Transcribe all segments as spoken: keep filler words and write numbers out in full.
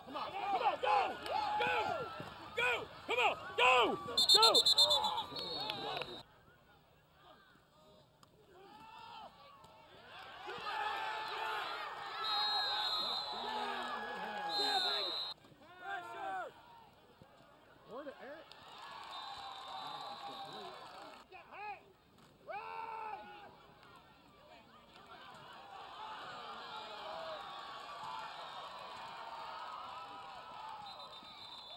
Come on, come on, go! Go! Go! Come on, go! Go! Or to Eric.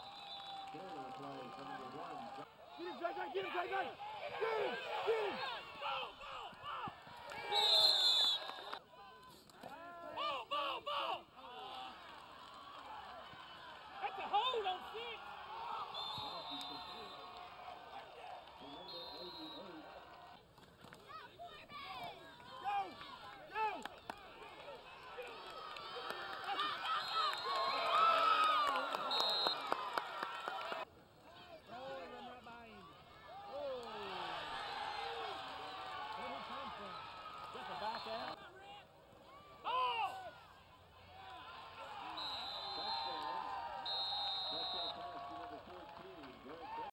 Get him, J J! Get him, J J! Get him! Get him!